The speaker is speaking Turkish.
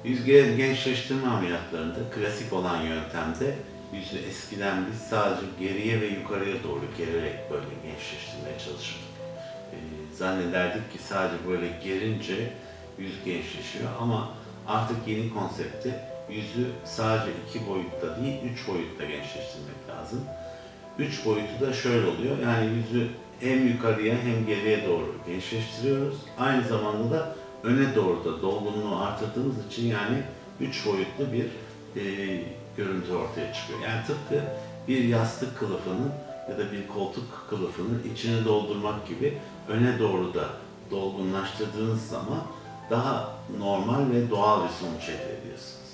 Yüz gençleştirme ameliyatlarında klasik olan yöntemde yüzü eskiden biz sadece geriye ve yukarıya doğru gererek böyle gençleştirmeye çalışırdık. Zannederdik ki sadece böyle gerince yüz gençleşiyor ama artık yeni konseptte yüzü sadece 2 boyutta değil 3 boyutta gençleştirmek lazım. 3 boyutu da şöyle oluyor, yani yüzü hem yukarıya hem geriye doğru gençleştiriyoruz. Aynı zamanda da öne doğru da dolgunluğu artırdığımız için yani 3 boyutlu bir görüntü ortaya çıkıyor. Yani tıpkı bir yastık kılıfının ya da bir koltuk kılıfının içini doldurmak gibi öne doğru da dolgunlaştırdığınız zaman daha normal ve doğal bir sonuç elde ediyorsunuz.